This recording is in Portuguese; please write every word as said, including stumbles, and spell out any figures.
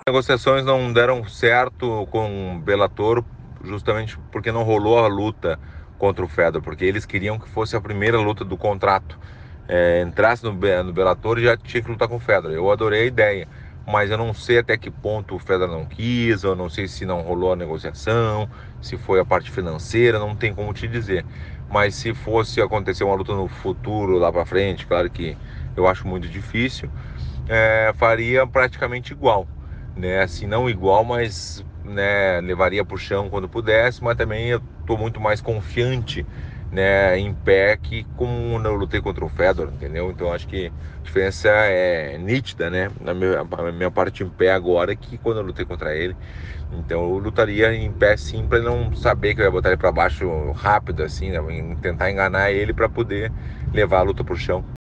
Negociações não deram certo com o Bellator justamente porque não rolou a luta contra o Fedor, porque eles queriam que fosse a primeira luta do contrato. É, entrasse no, no Bellator e já tinha que lutar com o Fedor. Eu adorei a ideia, mas eu não sei até que ponto o Fedor não quis, eu não sei se não rolou a negociação, se foi a parte financeira, não tem como te dizer. Mas se fosse acontecer uma luta no futuro, lá pra frente, claro que eu acho muito difícil, é, faria praticamente igual, né? Assim, não igual, mas, né, levaria pro chão quando pudesse, mas também eu tô muito mais confiante, né, em pé que como eu lutei contra o Fedor, entendeu? Então acho que a diferença é nítida, né? Na minha, a minha parte em pé agora é que quando eu lutei contra ele. Então eu lutaria em pé sim, para não saber que eu ia botar ele para baixo rápido assim, né? Tentar enganar ele para poder levar a luta pro chão.